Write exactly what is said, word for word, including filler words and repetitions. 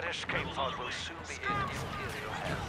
That escape pod will soon be in Imperial hands.